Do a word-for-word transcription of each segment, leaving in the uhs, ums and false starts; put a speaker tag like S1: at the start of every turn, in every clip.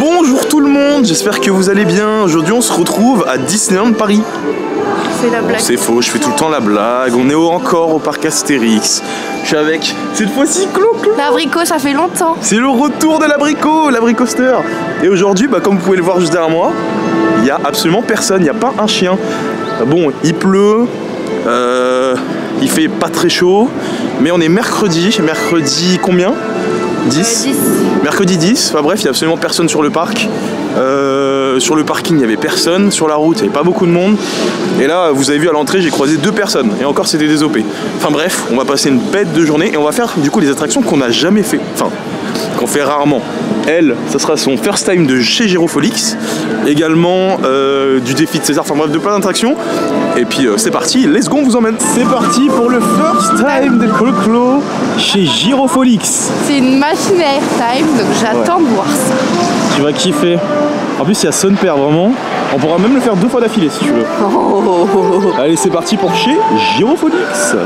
S1: Bonjour tout le monde, j'espère que vous allez bien. Aujourd'hui on se retrouve à Disneyland Paris.
S2: C'est la blague.
S1: C'est faux, je fais tout le temps la blague. On est encore au parc Astérix. Je suis avec, cette fois-ci, Clo-Clo.
S2: L'abricot, ça fait longtemps.
S1: C'est le retour de l'abricot, l'abricoster. Et aujourd'hui, bah, comme vous pouvez le voir juste derrière moi, il n'y a absolument personne, il n'y a pas un chien. Bon, il pleut, euh, il fait pas très chaud, mais on est mercredi. Mercredi combien? dix.
S2: Euh, dix.
S1: Mercredi dix, enfin bref, il n'y a absolument personne sur le parc. Euh, sur le parking, il n'y avait personne. Sur la route, il n'y avait pas beaucoup de monde. Et là, vous avez vu à l'entrée, j'ai croisé deux personnes. Et encore, c'était des O P. Enfin bref, on va passer une bête de journée et on va faire du coup les attractions qu'on n'a jamais fait. Enfin, qu'on fait rarement. Elle, ça sera son first time de chez Girofolix. Également euh, du défi de César. Enfin bref, de plein d'attractions. Et puis euh, c'est parti, let's go, on vous emmène. C'est parti pour le first time de Clo-Clo chez Girofolix.
S2: C'est une machine à airtime, donc j'attends
S1: Ouais.
S2: de voir ça.
S1: Tu vas kiffer. En plus, il y a son père vraiment. On pourra même le faire deux fois d'affilée si tu veux.
S2: Oh.
S1: Allez, c'est parti pour chez Girofolix.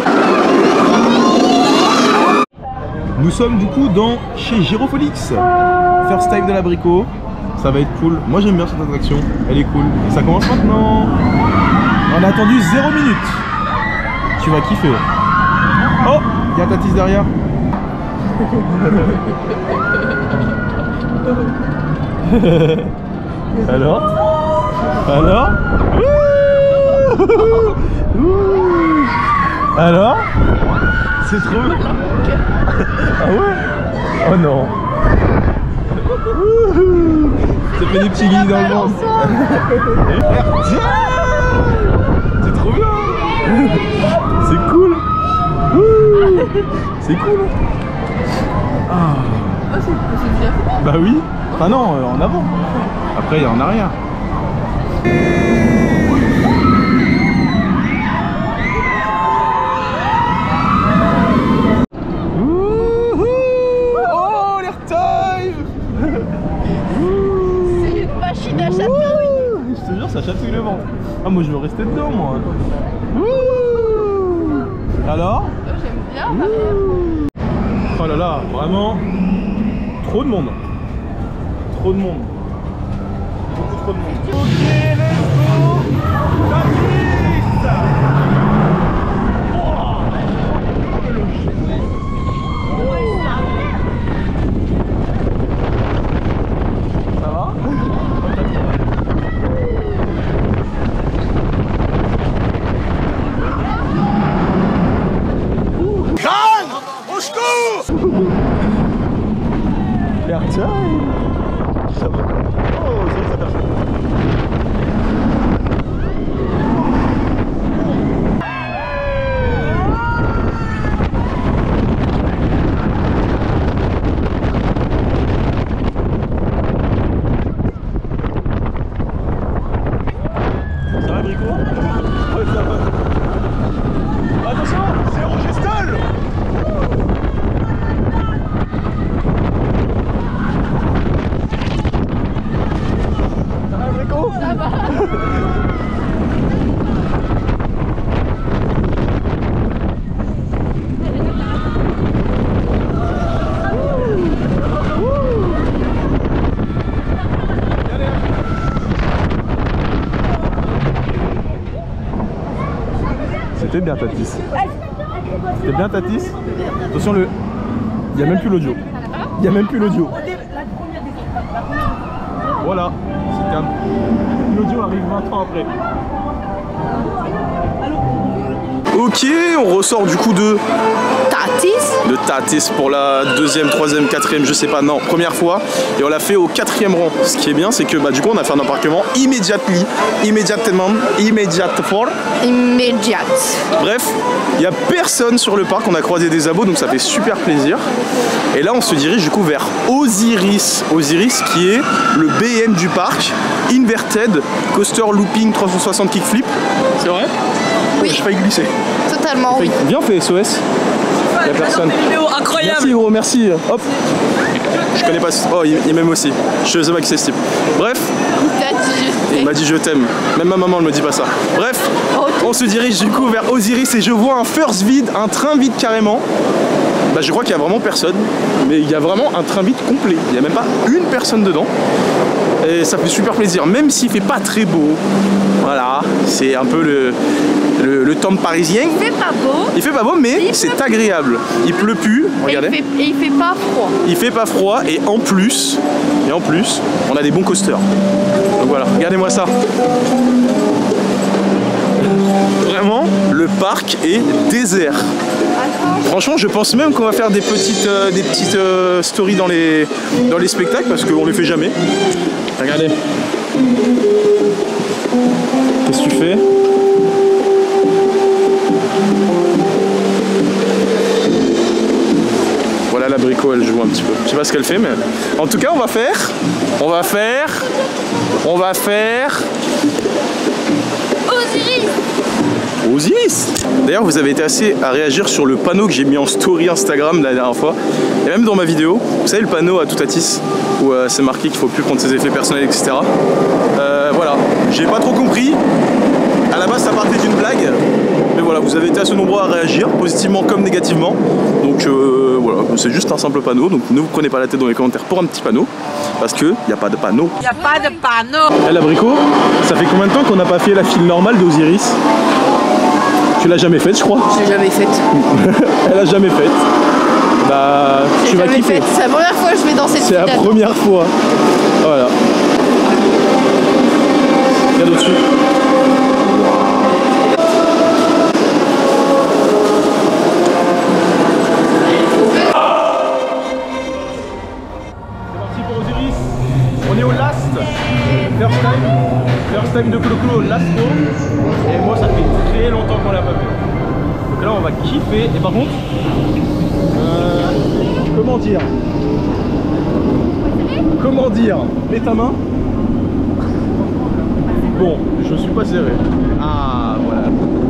S1: Nous sommes du coup dans chez Girofolix. First time de l'abricot. Ça va être cool. Moi j'aime bien cette attraction. Elle est cool. Et ça commence maintenant. On a attendu zéro minute. Tu vas kiffer. Oh, il y a Tatis derrière. Alors Alors Alors c'est trop bien. Ah ouais. Oh non. Ça fait des petits guillis dans le ventre. C'est trop bien. C'est cool. C'est cool. Ah. Bah oui. Enfin non, euh, en avant. Après il y a en arrière. Oh l'airtime.
S2: C'est une machine à chatouille.
S1: Je te jure, ça chatouille le ventre. Ah moi je veux rester dedans moi. Alors?
S2: J'aime bien.
S1: Oh là là, vraiment trop de monde. Trop de monde. Beaucoup trop de monde. Ok, let's go. Ça va? Jeanne, au secours! Airtime. Ça va. Oh, c'est vrai que ça fait chaud. Ça va, Brico? Ouais, ça va. Attention, c'est Rogestal! Ça va. C'était bien Tatis. C'était bien Tatis. Attention le. Il n'y a même plus l'audio. Il n'y a même plus l'audio. Voilà. C'est calme. L'audio arrive vingt ans après. Ok, on ressort du coup de
S2: Tatis.
S1: de Tatis pour la deuxième, troisième, quatrième, je sais pas, non, première fois. Et on l'a fait au quatrième rang. Ce qui est bien, c'est que bah, du coup, on a fait un embarquement immediately, immédiatement, immédiatement.
S2: Immédiate.
S1: Bref, il n'y a personne sur le parc, on a croisé des abos, donc ça fait super plaisir. Et là, on se dirige du coup vers Osiris. Osiris qui est le B M du parc, Inverted Coaster Looping trois cent soixante Kickflip. C'est vrai?
S2: Oui.
S1: J'ai failli glisser.
S2: Totalement, oui.
S1: Bien fait S O S. Il y a personne.
S3: Incroyable.
S1: Merci gros, merci. Hop. Je connais pas. Oh, il, il m'aime aussi. Je sais pas qui c'est ce type. Bref. Il m'a dit je t'aime. Même ma maman ne me dit pas ça. Bref, on se dirige du coup vers Osiris et je vois un first vide, un train vide carrément. Bah, je crois qu'il y a vraiment personne, mais il y a vraiment un train vide complet. Il n'y a même pas une personne dedans. et ça fait super plaisir, même s'il fait pas très beau. Voilà, c'est un peu le, le, le temps parisien.
S2: Il fait pas beau.
S1: Il fait pas beau, mais c'est agréable. Il pleut plus, regardez.
S2: Et il fait, et il fait pas froid.
S1: Il fait pas froid et en plus, et en plus, on a des bons coasters. Donc voilà, regardez-moi ça. Vraiment, le parc est désert. Franchement, je pense même qu'on va faire des petites, euh, des petites euh, stories dans les, dans les spectacles parce qu'on les fait jamais. Regardez. Qu'est-ce que tu fais? Voilà l'abricot, elle joue un petit peu. Je sais pas ce qu'elle fait, mais en tout cas, on va faire, on va faire, on va faire.
S2: Osiris.
S1: Osiris. D'ailleurs, vous avez été assez à réagir sur le panneau que j'ai mis en story Instagram la dernière fois. Et même dans ma vidéo, vous savez le panneau à Toutatis où euh, c'est marqué qu'il faut plus prendre ses effets personnels, et cetera. Euh, voilà, j'ai pas trop compris. À la base, ça partait d'une blague. Mais voilà, vous avez été assez nombreux à réagir, positivement comme négativement. Donc euh, voilà, c'est juste un simple panneau. Donc ne vous prenez pas la tête dans les commentaires pour un petit panneau. Parce qu'il n'y a pas de panneau.
S3: Il n'y a pas de panneau.
S1: Eh l'abricot, ça fait combien de temps qu'on n'a pas fait la file normale d'Osiris? Tu l'as jamais faite, je crois.
S2: Je l'ai jamais faite.
S1: Elle a jamais faite. Bah, tu vas kiffer.
S2: C'est la première fois que je vais dans cette
S1: C'est la première fois. Voilà. Regarde au-dessus. C'est parti pour Osiris. On est au last. First time. First time de Clo-Clo au last row. Et moi, ça fait très longtemps qu'on l'a pas vu. Donc là, on va kiffer. Et par contre, euh, comment dire Comment dire Mets ta main. Bon, je suis pas serré. Ah, voilà.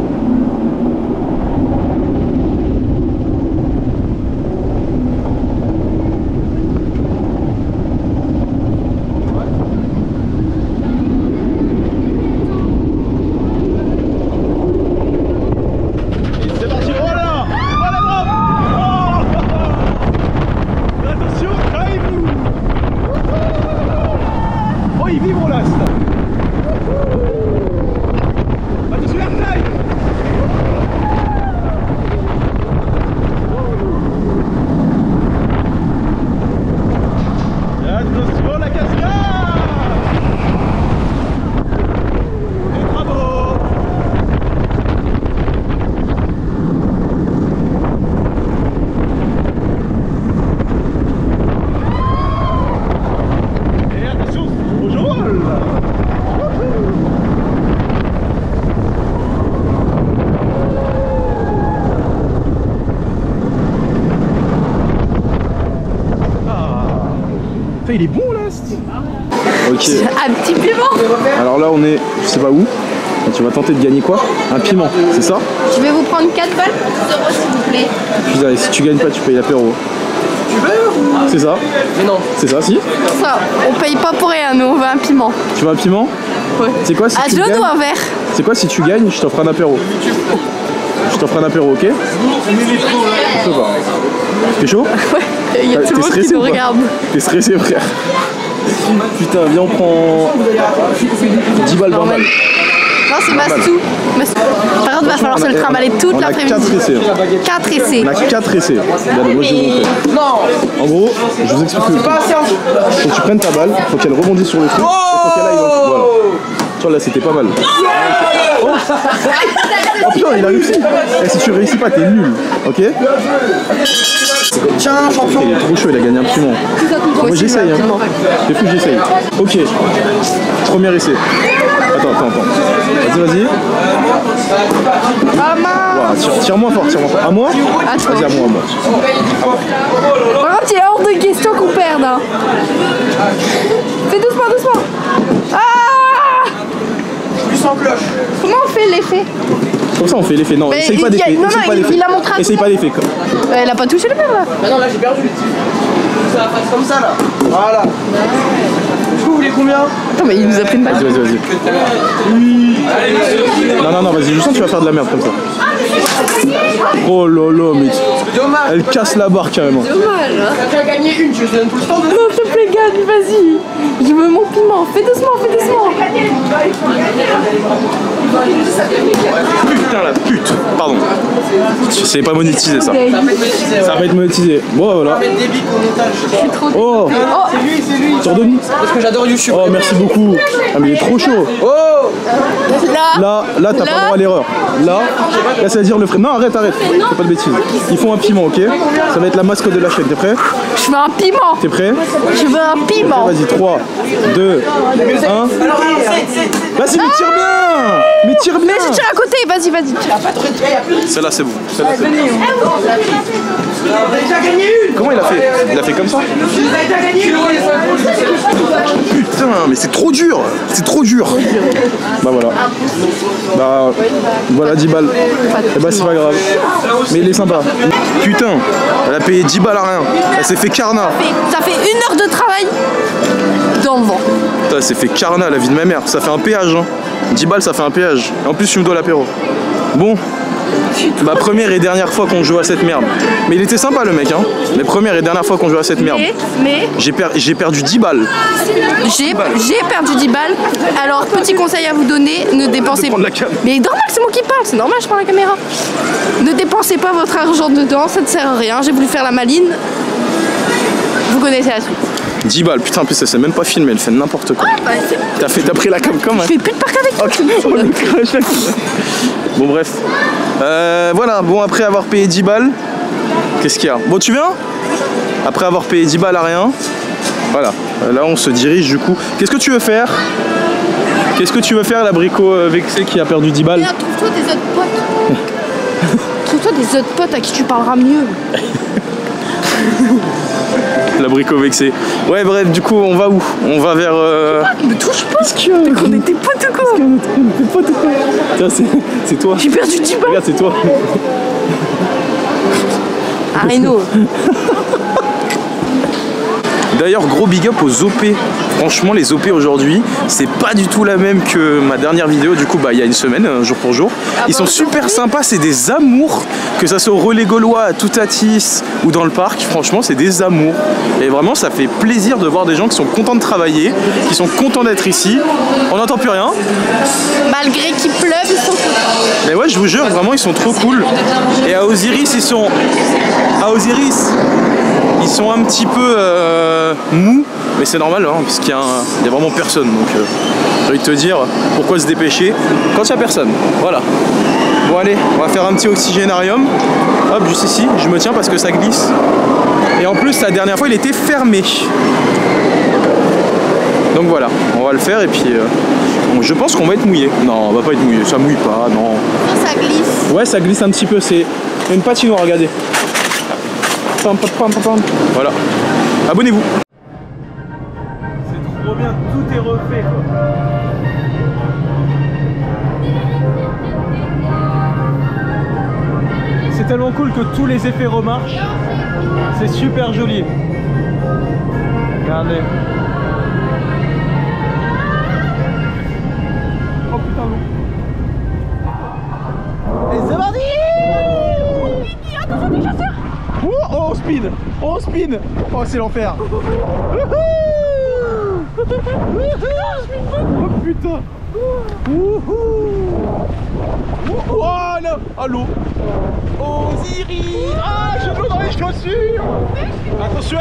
S1: Il est bon là. Ok.
S2: Un petit piment.
S1: Alors là on est, je sais pas où. Et tu vas tenter de gagner quoi? Un piment, c'est ça?
S2: Je vais vous prendre quatre balles pour euros s'il vous plaît.
S1: Putain, et si tu gagnes pas tu payes l'apéro.
S4: Tu veux?
S1: C'est ça?
S4: Mais non.
S1: C'est ça, si?
S2: Ça, on paye pas pour rien, nous on veut un piment.
S1: Tu veux un piment?
S2: Ouais.
S1: C'est quoi si
S2: Ah,
S1: tu
S2: je
S1: gagnes?
S2: ou un verre?
S1: C'est quoi si tu gagnes, je t'offre un apéro. Je t'offre un apéro, ok? Je sais pas. T'es chaud?
S2: Ouais. Il y a tout le monde qui nous regarde.
S1: T'es stressé, frère? Putain, viens, on prend dix balles, vingt balles.
S2: Non, c'est Mastou. Mastou. Par contre, il va falloir se le trimballer toute l'après-midi.
S1: quatre essais.
S2: quatre essais.
S1: On a quatre essais. Regardez, moi je vais vous montrer.
S4: Non.
S1: En gros, je vous explique le truc. Faut que tu prennes ta balle, faut qu'elle rebondisse sur le truc. Et faut qu'elle aille dans... Voilà. Tu vois, là, c'était pas mal. Oh, oh putain, il a réussi. Et si tu réussis pas, t'es nul. Ok?
S4: Tiens, champion.
S1: Il est trop chaud, il a gagné un piment. Moi j'essaye, hein. C'est fou, j'essaye. Ok. Premier essai. Attends, attends, attends. Vas-y, vas-y.
S2: Ah mince.
S1: Voilà, tire, tire moins fort, tire moins fort. À moi?
S2: Attends.
S1: Vas-y, à moi, à moi.
S2: Par contre, il est hors de question qu'on perde. Hein. Fais doucement, doucement. Ah!
S4: Plus en cloche.
S2: Comment on fait l'effet?
S1: Comme ça on fait l'effet. Non,
S2: Mais
S1: essaye
S2: il
S1: pas
S2: y a-
S1: d'effet.
S2: non,
S1: Essaye
S2: non,
S1: pas
S2: il-
S1: d'effet.
S2: il a montré un
S1: Essaye
S2: coup.
S1: pas d'effet.
S2: Elle a pas touché le verre là.
S4: Bah non, là j'ai perdu. Ça va faire comme ça là. Voilà. Du coup, vous voulez combien?
S2: Attends, mais il nous a pris une balle.
S1: Vas-y, vas-y, vas-y. Non, non, non, vas-y, je sens que tu vas faire de la merde comme ça. Oh là là, mais
S4: Dommage.
S1: elle casse la barre carrément.
S2: Dommage.
S4: T'as déjà gagné une, je te donne tout le temps de.
S2: Non, s'il te plaît, gagne, vas-y. Je veux mon piment. Fais doucement, fais doucement.
S1: Putain la pute. Pardon. C'est pas monétisé ça. Ça va être monétisé. Bon voilà. Oh.
S4: C'est lui, c'est lui.
S1: Sors de nous.
S4: Parce que j'adore YouTube.
S1: Oh merci beaucoup. Ah mais il est trop chaud.
S4: Oh.
S2: Là.
S1: Là, là t'as pas le droit à l'erreur. Là, là ça veut dire le frais. Non arrête, arrête. Fais pas de bêtises. Ils font un piment, ok? Ça va être la mascotte de la chaîne. T'es prêt?
S2: Je veux un piment.
S1: T'es prêt?
S2: Je veux un piment.
S1: Vas-y, trois, deux, un. Vas-y, mais tire bien! Mais tire bien!
S2: Vas-y, tire à côté. Vas-y, vas-y.
S1: Celle-là, c'est bon. Celle-là, c'est bon.
S4: Vous avez déjà gagné une.
S1: Comment il a fait? Il a fait comme ça?
S4: Vous avez déjà gagné une.
S1: Putain, mais c'est trop dur! C'est trop dur! Bah voilà. Bah voilà, dix balles. Et bah c'est pas grave. Mais il est sympa. Putain, elle a payé dix balles à rien. Elle s'est fait carna.
S2: Ça fait une heure de travail dans le vent.
S1: Putain, elle s'est fait carna la vie de ma mère. Ça fait un péage, hein. dix balles, ça fait un péage. Et en plus, tu me dois l'apéro. Bon. Ma première et dernière fois qu'on joue à cette merde. Mais il était sympa le mec, hein. Les premières et dernières fois qu'on joue à cette merde.
S2: Mais, mais
S1: J'ai per j'ai perdu dix balles.
S2: j'ai j'ai perdu dix balles. Alors, petit conseil à vous donner, ne dépensez
S1: De prendre la cam.
S2: Mais normal, c'est moi qui parle, c'est normal, je prends la caméra. Ne dépensez pas votre argent dedans, ça ne sert à rien. J'ai voulu faire la maline. Vous connaissez la suite.
S1: dix balles, putain, en plus, elle s'est même pas filmée, elle fait n'importe quoi.
S2: Bah, c'est-
S1: T'as fait, t'as pris la cam quand même.
S2: je fais plus de parc avec toi.
S1: Oh, le crash. Bon bref. Euh, voilà, bon après avoir payé dix balles, qu'est-ce qu'il y a? Bon tu viens? Après avoir payé dix balles à rien, voilà, là on se dirige du coup. Qu'est-ce que tu veux faire? Qu'est-ce que tu veux faire l'abricot euh, vexé qui a perdu dix balles?
S2: Regarde, trouve-toi des autres potes. Trouve-toi des autres potes à qui tu parleras mieux.
S1: L'abricot vexé. Ouais bref, du coup on va où? On va vers... Euh...
S2: Ah, me touche pas.
S1: Qu'est-ce qu'il y a?
S2: On était potes ou quoi?
S1: Tiens, c'est c'est toi.
S2: J'ai perdu dix balles.
S1: Regarde, c'est toi.
S2: Ah, Reno.
S1: D'ailleurs, gros big up aux O P. Franchement, les O P aujourd'hui, c'est pas du tout la même que ma dernière vidéo. Du coup, bah, il y a une semaine, jour pour jour. Ils sont super sympas, c'est des amours. Que ça soit au Relais Gaulois, à Toutatis ou dans le parc, franchement, c'est des amours. Et vraiment, ça fait plaisir de voir des gens qui sont contents de travailler, qui sont contents d'être ici. On n'entend plus rien.
S2: Malgré qu'il pleuve, ils sont contents.
S1: Mais ouais, je vous jure, vraiment, ils sont trop cool. Et à Osiris, ils sont... À Osiris, ils sont un petit peu euh, mous, mais c'est normal, hein, parce qu'il y, y a vraiment personne. Donc, euh, j'ai envie de te dire, pourquoi se dépêcher quand il n'y a personne? Voilà. Bon, allez, on va faire un petit oxygénarium. Hop, juste ici, je me tiens parce que ça glisse. Et en plus, la dernière fois, il était fermé. Donc voilà, on va le faire et puis euh, je pense qu'on va être mouillé. Non, on va pas être mouillé, ça mouille pas, non.
S2: Non, ça glisse.
S1: Ouais, ça glisse un petit peu, c'est une patinoire, regardez. Pam, pam, pam, pam, pam. Voilà. Abonnez-vous. C'est trop bien, tout est refait quoi. C'est tellement cool que tous les effets remarchent. C'est super joli. Regardez. Oh putain non. Et c'est parti. Oh, oh, on spin. Oh, on spin. Oh, c'est l'enfer. Oh putain. Oh là. Allô. Osiris. Ah, je veux dans les chaussures. Attention.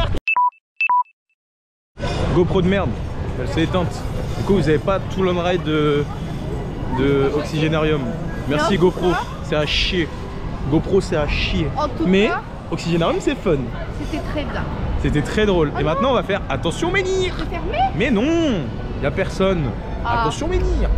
S1: GoPro de merde. Elle s'est éteinte. Du coup, vous avez pas tout l'on-ride de, de Oxygénarium. Merci GoPro. C'est à chier. GoPro, c'est à chier.
S2: En tout
S1: Mais
S2: cas,
S1: Oxygénarium, c'est fun.
S2: c'était très bien.
S1: C'était très drôle. Et maintenant, on va faire attention menhir.
S2: C'est fermé?
S1: Mais non, y a personne.
S2: Ah.
S1: Attention menhir.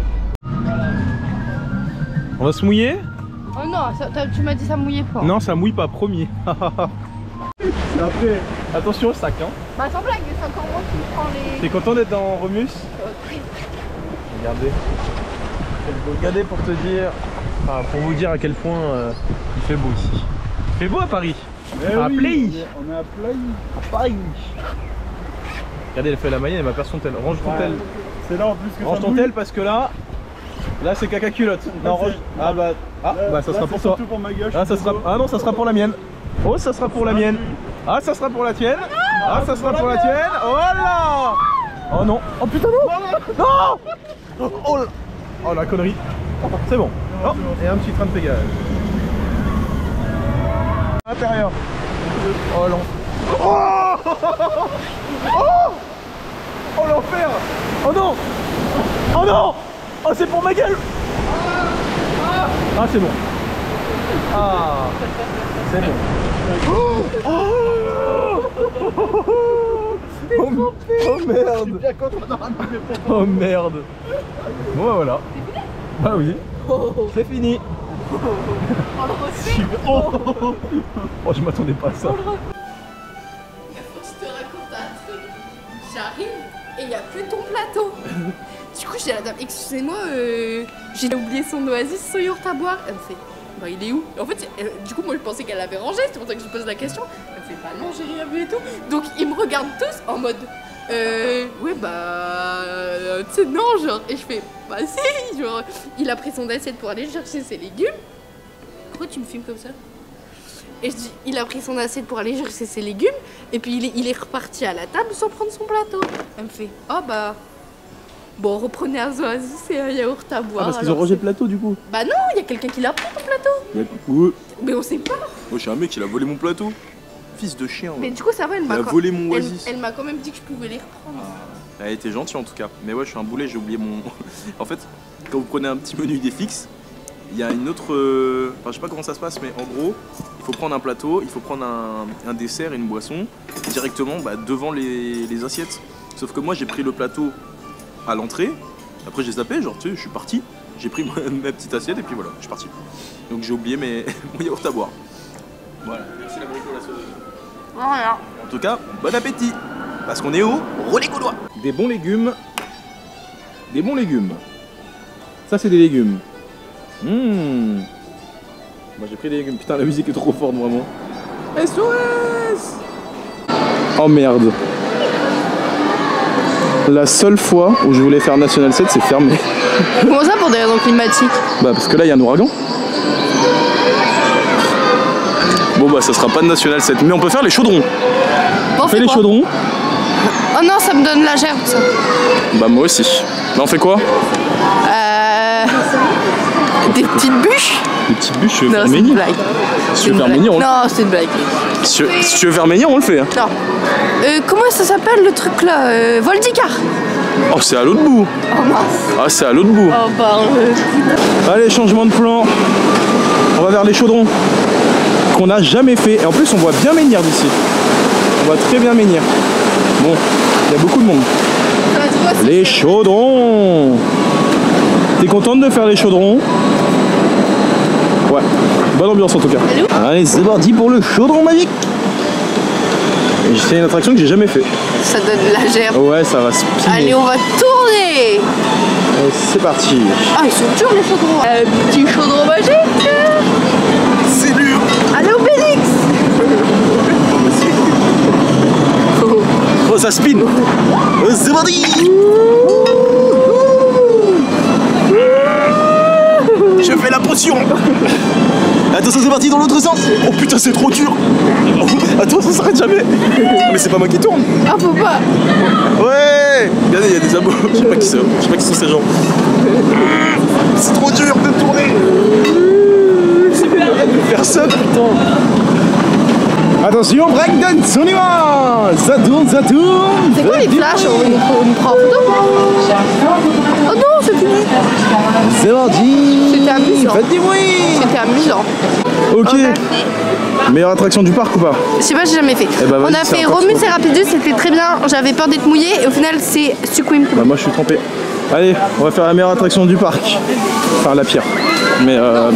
S1: On va se mouiller?
S2: Oh non, ça- t'as- tu m'as dit ça mouillait pas.
S1: Non, ça mouille pas, promis. Après, attention au sac, hein.
S2: Bah sans blague, c'est encore moi qui prends les...
S1: T'es content d'être dans Remus? Regardez. Regardez pour te dire, enfin, pour vous dire à quel point euh, il fait beau ici. Il fait beau à Paris.
S3: Eh
S1: à
S3: oui,
S1: Play.
S3: on est à Play.
S1: À Paris. Regardez, elle fait la mayenne, elle m'a perdu son tel. Range ton tel.
S3: C'est là en plus que
S1: Range
S3: ça
S1: ton
S3: mouille.
S1: tel parce que là, là c'est caca culotte. Non, range. Ah bah, ah,
S3: Là-
S1: bah ça
S3: là,
S1: sera
S3: c'est
S1: pour toi.
S3: surtout pour ma gueule,
S1: Ah,
S3: je
S1: ça
S3: suis
S1: sera...
S3: désolé.
S1: ah non, ça sera pour la mienne. Oh, ça sera pour la mienne. Ah, ça sera pour la tienne. Ah, ça sera pour la tienne. Oh là. Oh non. Oh putain non. Non. Oh la, oh, la connerie. C'est bon. Oh, et un petit train de pégage. Intérieur. Oh non. Oh, oh, oh l'enfer. Oh non. Oh non. Oh c'est pour ma gueule. Ah c'est bon. Ah c'est bon. Oh, oh, oh merde. Oh merde. Bon bah voilà. Bah oui. C'est fini. Oh, oh je m'attendais pas à ça.
S2: Je te raconte un truc. J'arrive et il n'y a plus ton plateau. Du coup, j'ai la dame, excusez-moi, euh, j'ai oublié son oasis, son yaourt à boire. Elle me fait, bah il est où? En fait, elle, du coup, moi je pensais qu'elle l'avait rangé, c'est pour ça que je pose la question. Elle me fait, bah non, j'ai rien vu et tout. Donc ils me regardent tous en mode, euh, ouais, bah, euh, tu sais, non, genre, et je fais, bah si, genre, il a pris son assiette pour aller chercher ses légumes. Pourquoi tu me filmes comme ça? Et je dis, il a pris son assiette pour aller chercher ses légumes, et puis il est, il est reparti à la table sans prendre son plateau. Elle me fait, oh bah. Bon, reprenez un oasis et un yaourt à boire.
S1: Ah, parce qu'ils ont rangé le plateau du coup.
S2: Bah non, il y a quelqu'un qui l'a pris ton plateau.
S1: A... Ouais.
S2: Mais on sait pas.
S1: Moi je suis un mec, il a volé mon plateau. Fils de chien.
S2: Mais ouais. Du coup ça va, elle m'a
S1: quand... volé mon oasis.
S2: Elle, elle m'a quand même dit que je pouvais les reprendre.
S1: Elle était gentille en tout cas. Mais ouais, je suis un boulet, j'ai oublié mon... En fait, quand vous prenez un petit menu des fixes, il y a une autre... Enfin je sais pas comment ça se passe, mais en gros, il faut prendre un plateau, il faut prendre un, un dessert et une boisson directement bah, devant les... les assiettes. Sauf que moi j'ai pris le plateau à l'entrée. Après j'ai zappé, genre tu sais, je suis parti, j'ai pris ma, ma petite assiette et puis voilà, je suis parti. Donc j'ai oublié mes, mon yaourt à boire. Voilà, merci la bricolation.
S2: Voilà.
S1: En tout cas, bon appétit. Parce qu'on est au Relais Gaulois. Des bons légumes. Des bons légumes. Ça c'est des légumes. Mmh. Moi j'ai pris des légumes. Putain la musique est trop forte vraiment. S O S. Oh merde. La seule fois où je voulais faire National sept, c'est fermé.
S2: Comment ça pour des raisons climatiques?
S1: Bah parce que là il y a un ouragan. Bon bah ça sera pas de National sept, mais on peut faire les chaudrons.
S2: Bon, on fait
S1: les
S2: quoi?
S1: chaudrons.
S2: Oh non, ça me donne la gerbe ça.
S1: Bah moi aussi. Bah on fait quoi?
S2: Euh... Des petites bûches?
S1: Des petites bûches, tu veux
S2: non,
S1: faire
S2: menhir?
S1: menhir?
S2: Blague.
S1: Si tu veux faire menhir, on...
S2: Non, c'est une blague.
S1: Si tu, veux, si tu veux faire menhir, on le fait. Hein.
S2: Non. Euh, comment ça s'appelle le truc là? euh, Voldicar.
S1: Oh, c'est à l'autre bout.
S2: Oh mince.
S1: Ah, c'est à l'autre bout.
S2: Oh bah. Euh...
S1: Allez, changement de plan. On va vers les chaudrons. Qu'on n'a jamais fait. Et en plus, on voit bien menhir d'ici. On voit très bien menhir. Bon, il y a beaucoup de monde. Les chaudrons. T'es contente de faire les chaudrons? Ouais, bonne ambiance en tout cas. Allez, c'est parti pour le chaudron magique. C'est une attraction que j'ai jamais fait.
S2: Ça donne la gerbe.
S1: Ouais, ça va spinner.
S2: Allez, on va tourner.
S1: C'est parti.
S2: Ah, ils sont durs les chaudrons. Un petit chaudron magique.
S1: C'est dur.
S2: Allez, Obélix.
S1: Oh, ça spin. C'est parti. Je fais la potion. Attention, c'est parti dans l'autre sens. Oh putain, c'est trop dur. Oh, attends, ça s'arrête jamais. Mais c'est pas moi qui tourne.
S2: Ah, faut pas.
S1: Ouais. Regardez, il y a des abos. Je sais pas qui c'est. Je sais pas qui sont ces gens. C'est trop dur de tourner. Personne. Putain. Attention, breakdance, on y va. Ça tourne, ça tourne.
S2: C'est quoi les flashs? On me prend en photo? Oh non, c'est fini.
S1: C'est parti.
S2: C'était amusant.
S1: Faites du bruit.
S2: C'était amusant.
S1: Ok.
S2: Okay.
S1: Meilleure attraction du parc ou pas?
S2: Je sais pas, j'ai jamais fait.
S1: Eh bah,
S2: on a fait Romus et Rapidus, c'était très bien. J'avais peur d'être mouillé et au final c'est Suquim.
S1: Bah moi je suis trempé. Allez, on va faire la meilleure attraction du parc. Enfin la pire. Mais euh...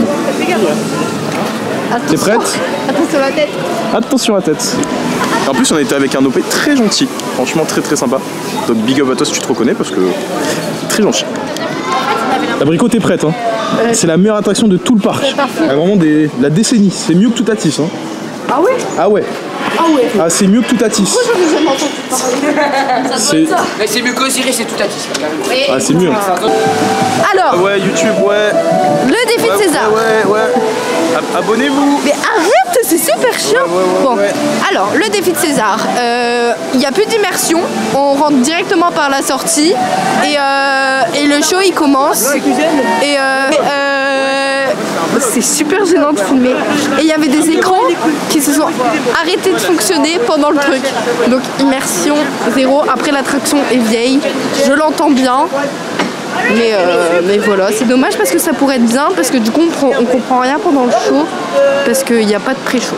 S1: T'es prête?
S2: Attention la tête.
S1: Attention la tête. En plus on était avec un O P très gentil. Franchement très très sympa. Donc big up à toi si tu te reconnais parce que très gentil. Abricot, t'es prête hein? euh, C'est la meilleure attraction de tout le parc. C'est vraiment des... la décennie. C'est mieux que Toutatis hein.
S2: Ah ouais?
S1: Ah ouais.
S2: Ah ouais.
S1: Ah c'est mieux que Toutatis.
S2: Pourquoi j'en ai jamais entendu parler? Ça doit être ça.
S4: Mais c'est mieux qu'Osiris et Toutatis.
S1: Ah c'est mieux.
S2: Alors.
S1: Ouais YouTube ouais.
S2: Le défi
S1: ouais,
S2: de César.
S1: Ouais ouais. ouais. Abonnez-vous.
S2: Mais arrête, C'est super chiant.
S4: Ouais, ouais, ouais,
S2: Bon,
S4: ouais.
S2: alors le défi de César, il n'y a plus d'immersion, on rentre directement par la sortie et, euh, et le show il commence. Et euh, euh, c'est super gênant de filmer. Et il y avait des écrans qui se sont arrêtés de fonctionner pendant le truc. Donc immersion zéro. Après l'attraction est vieille, je l'entends bien. Mais, euh, mais voilà, c'est dommage parce que ça pourrait être bien, parce que du coup on, prend, on comprend rien pendant le show, parce qu'il n'y a pas de pré-show.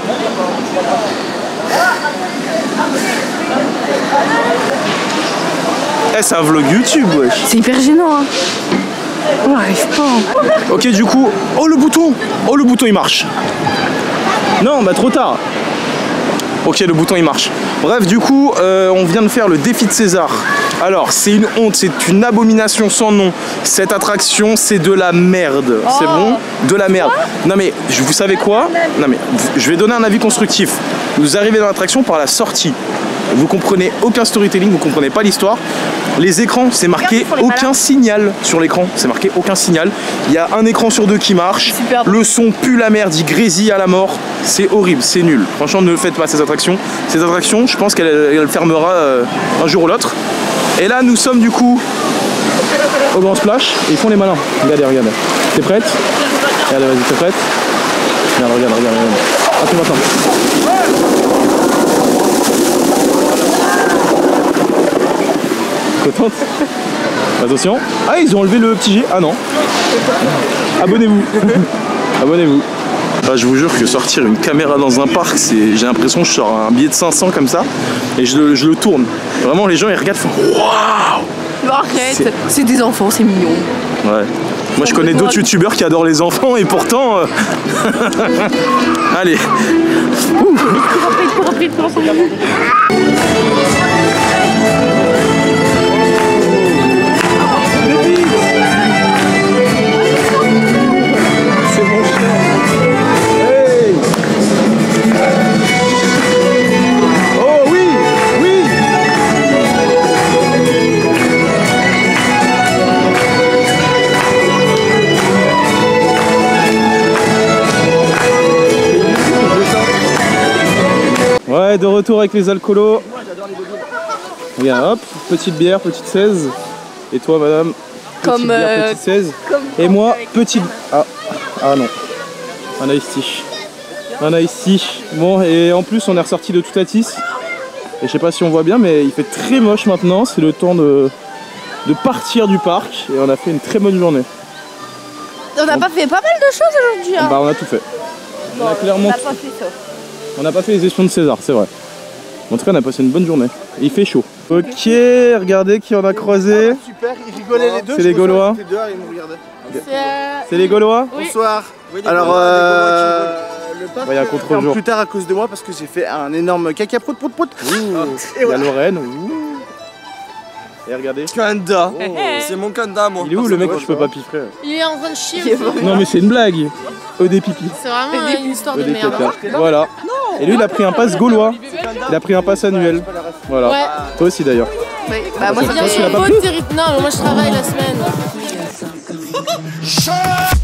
S1: Eh, c'est un vlog YouTube, wesh.
S2: C'est hyper gênant, hein. On n'arrive pas.
S1: Ok, du coup, oh le bouton, oh le bouton il marche. Non, bah trop tard. Ok, le bouton il marche. Bref, du coup, euh, on vient de faire le défi de César. Alors, c'est une honte, c'est une abomination sans nom. Cette attraction, c'est de la merde. Oh. C'est bon? De la merde. Non mais, vous savez quoi? Non mais, je vais donner un avis constructif. Vous arrivez dans l'attraction par la sortie. Vous comprenez aucun storytelling, vous comprenez pas l'histoire. Les écrans, c'est marqué aucun signal sur l'écran. C'est marqué aucun signal. Il y a un écran sur deux qui marche. Le son pue la merde, il grésille à la mort. C'est horrible, c'est nul. Franchement, ne faites pas ces attractions. Ces attractions, je pense qu'elle elle fermera euh, un jour ou l'autre. Et là, nous sommes du coup au Grand Splash. Et ils font les malins. Regardez, regarde. T'es prête? Regarde, vas-y, t'es prête? Regarde, regarde, regarde, regarde. Attends, attends. Contente? Attention. Ah, ils ont enlevé le petit G. Ah non. Abonnez-vous. Abonnez-vous. Bah, je vous jure que sortir une caméra dans un parc, c'est, j'ai l'impression que je sors un billet de cinq cents comme ça et je le, je le tourne. Vraiment, les gens ils regardent, font waouh.
S2: Arrête, c'est des enfants, c'est mignon.
S1: Ouais. Moi, je connais d'autres youtubeurs qui adorent les enfants et pourtant. Euh... Allez. Ouh. Ouais, de retour avec les alcoolos. Regarde, hop, petite bière, petite seize. Et toi, madame? Petite
S2: Comme,
S1: bière,
S2: euh,
S1: petite seize.
S2: comme
S1: Et moi, petite... Ah, ah non. Un iced tea. Un iced tea. Bon, et en plus, on est ressorti de Toutatis. Et je sais pas si on voit bien, mais il fait très moche maintenant. C'est le temps de, de partir du parc. Et on a fait une très bonne journée.
S2: On n'a
S1: on...
S2: pas fait pas mal de choses aujourd'hui. Hein.
S1: Bah, on a tout fait.
S2: Bon,
S1: on a clairement...
S2: On n'a pas fait ça.
S1: On n'a pas fait les échelons de César, c'est vrai. En tout cas, on a passé une bonne journée. Il fait chaud. Ok, regardez qui on a croisé.
S4: Ah, super, ils rigolaient les deux.
S1: C'est les Gaulois.
S4: Ils étaient dehors, ils nous regardaient.
S1: C'est les Gaulois.
S2: Oui.
S4: Bonsoir.
S3: Oui,
S4: Alors, euh, le parc
S1: ouais, y a un
S4: euh,
S1: contre-jour.
S4: ferme plus tard à cause de moi parce que j'ai fait un énorme caca prout prout prout.
S1: Il y a Lorraine. Ouh. Et regardez.
S3: Kanda. Oh. C'est mon Kanda, moi.
S1: Il est où le mec que je peux pas piffrer?
S5: Il est en train de chier.
S1: Non, mais c'est une blague. E D pipi.
S5: C'est vraiment une histoire de
S1: E D
S5: merde.
S1: caca. Voilà. Et lui, il a pris un pass gaulois. Il a pris un pass annuel. Voilà.
S5: Ouais.
S1: Toi aussi d'ailleurs.
S2: Oui. Bah, moi,
S5: Il
S2: ça
S5: vient
S1: tu l'as
S5: sur
S1: pas
S5: le
S1: pris
S5: beau territoire. Non, mais moi je travaille la semaine.